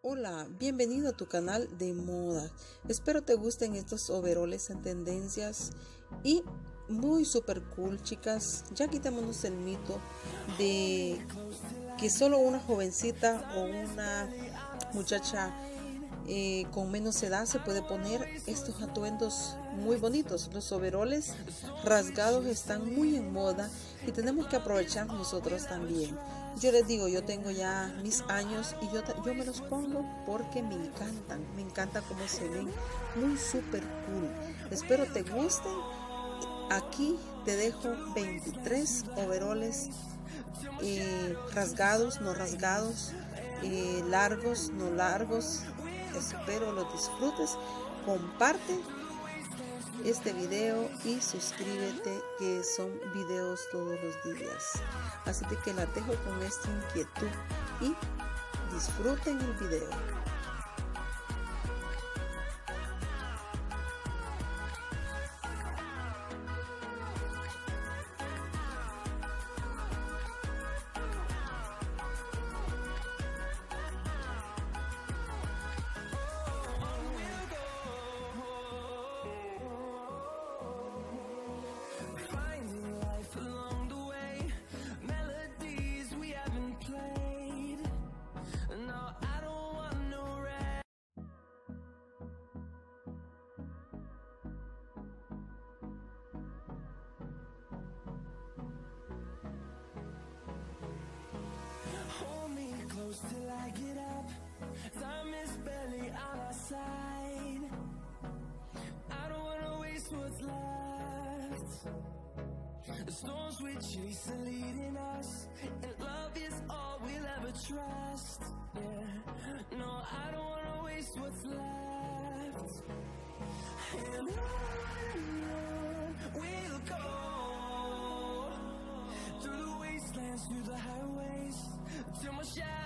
Hola, bienvenido a tu canal de moda. Espero te gusten estos overoles en tendencias y muy super cool, chicas. Ya quitémonos el mito de que solo una jovencita o una muchacha con menos edad se puede poner estos atuendos muy bonitos. Los overoles rasgados están muy en moda y tenemos que aprovechar nosotros también. Yo les digo, yo tengo ya mis años y yo me los pongo porque me encanta cómo se ven, muy super cool. Espero te gusten. Aquí te dejo 23 overoles rasgados, no rasgados, largos, no largos. Espero lo disfrutes. Comparte este video y suscríbete, que son videos todos los días. Así que la dejo con esta inquietud y disfruten el video. Till I get up, time is barely on our side. I don't wanna waste what's left. The storms we chase are leading us, and love is all we'll ever trust. Yeah, no, I don't wanna waste what's left. And on we'll go, through the wastelands, through the highways, till my shadow